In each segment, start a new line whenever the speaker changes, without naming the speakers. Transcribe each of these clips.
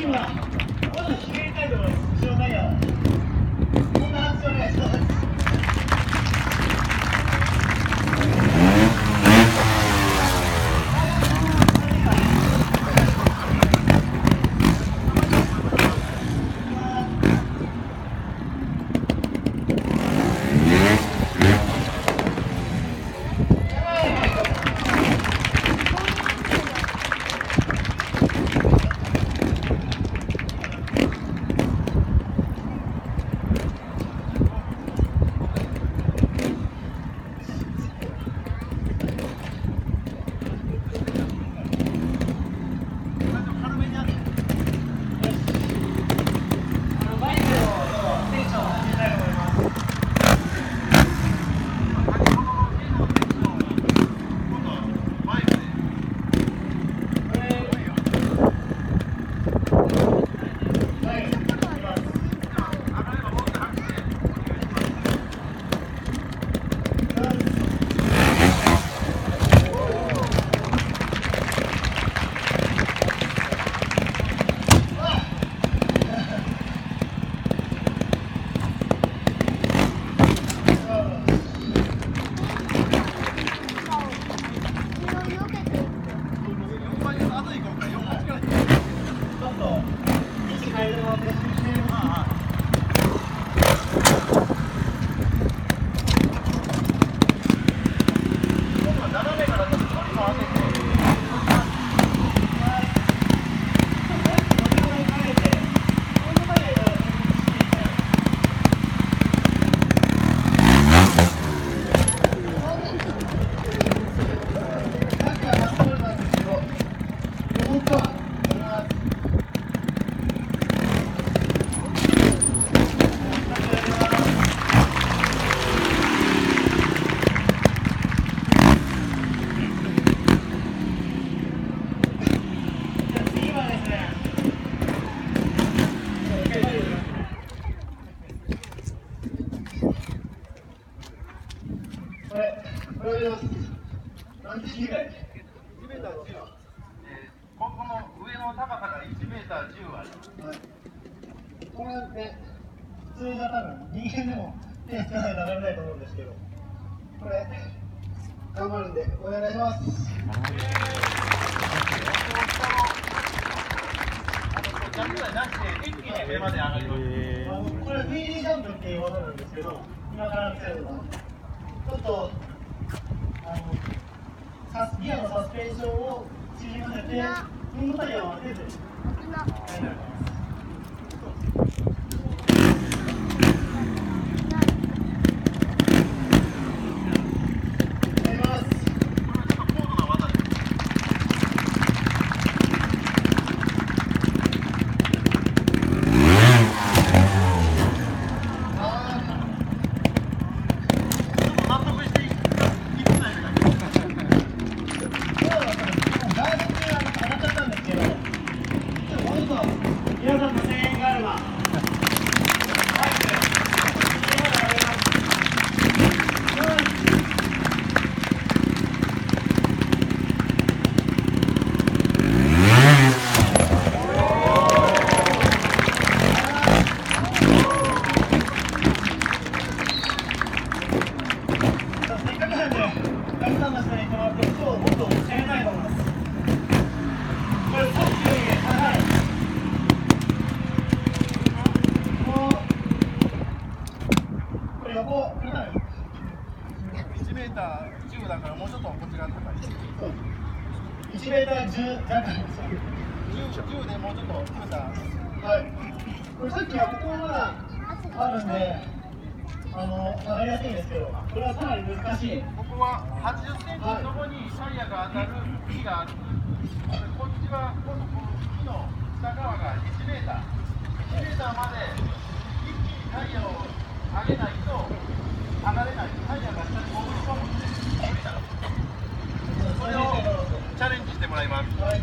にはまずひねりたいと思います。後ろタイヤこんな発想お願いします。これ何時ぐらい？1メーター10。
この上の高さが1メーター10ある。
はい。これって普通が多分人間でも手つかないと上がれないと思うんですけど、これ頑張るんでお願いします。
ジャンプ台なしで一気に上まで上がります。
これ VD ジャンプっていう技なんですけど、今から見せるのはちょっとギアのサスペンションを縮ませて、フンドタイヤを当てずに皆さんの声援があれば、せっかくなんで、ガスさんの下に止まって、音をもっと攻めたいと思います。これ、さっきより高い。
1メーター10だからもうちょっとこっちが高い。
1メーター10弱です。
10でもうちょっと決めた。
はい。これさっきはここがまだあるんで、わかりやすいんですけど、これはかなり難しい。
ここは80センチのところにタイヤが当たる木がある。こっちは今度この木の下側が1メーター。1メーターまで一気にタイヤを上げないと上がれない。タイヤが下に潜り込むんで無理だ。それをチャレンジしてもらいます。
はい、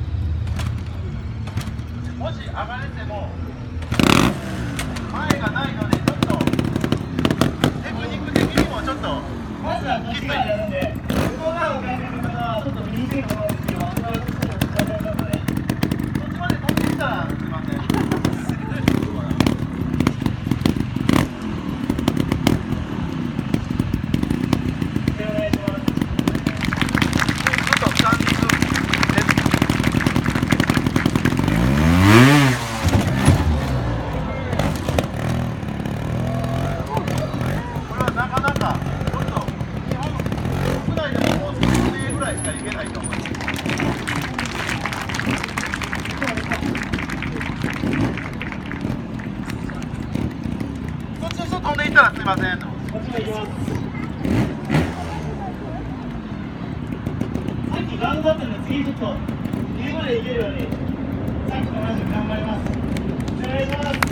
もし上がれても前がないのでちょっとテクニック的にもちょっと
まずはこっち側やるんで、向こう側を変えてる方はちょっと見にくいと思うんですけど、ちょっと使いたいので、
そっちまで飛んできたらません。
こっちも行きます。さっき頑張ったんで、次ちょっと上まで行けるように、さっきと同じく頑張ります。お願いします。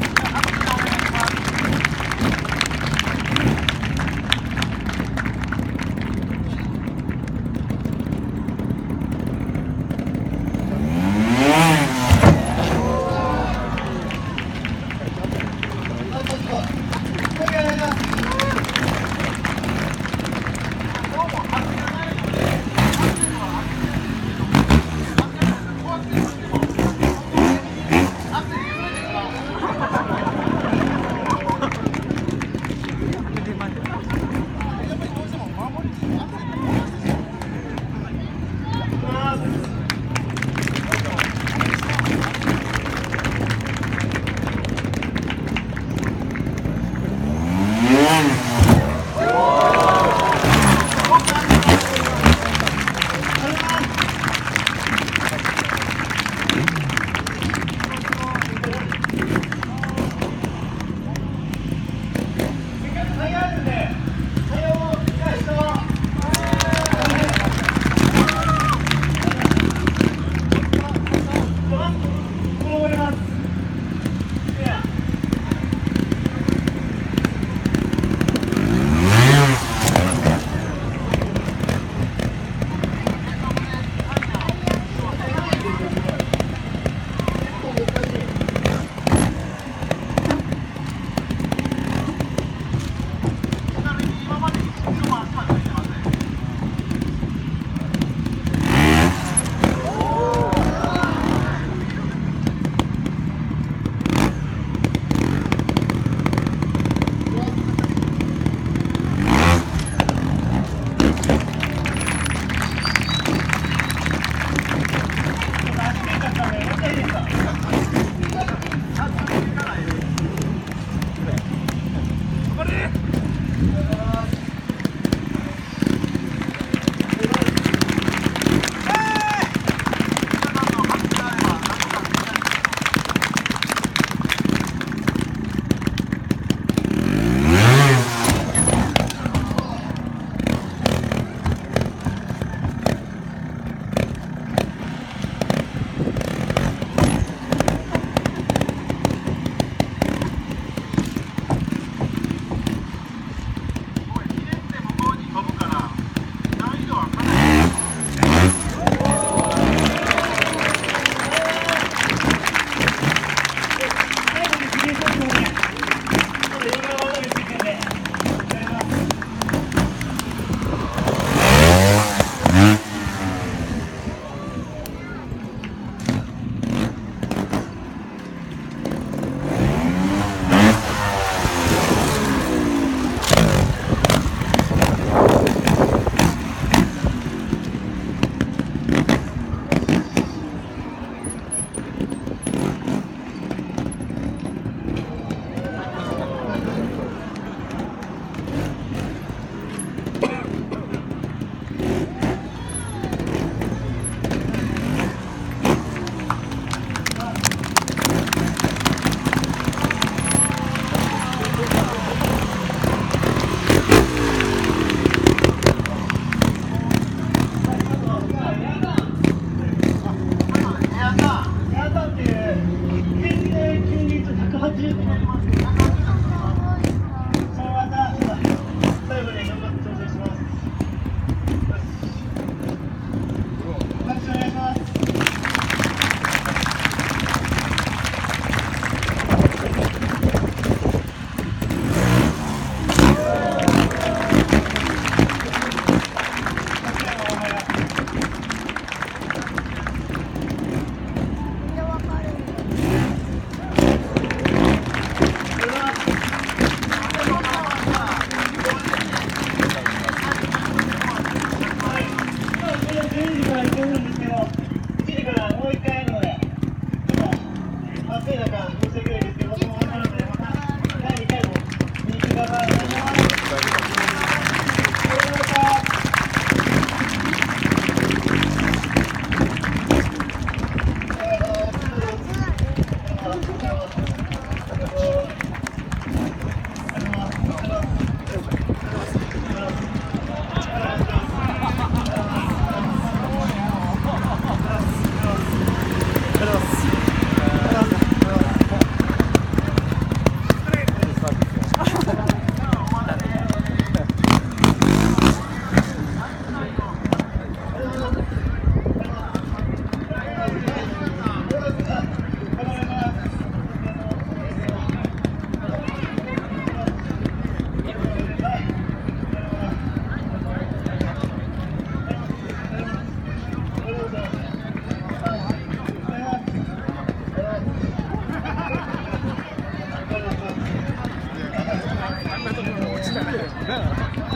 あんなところ落ちたら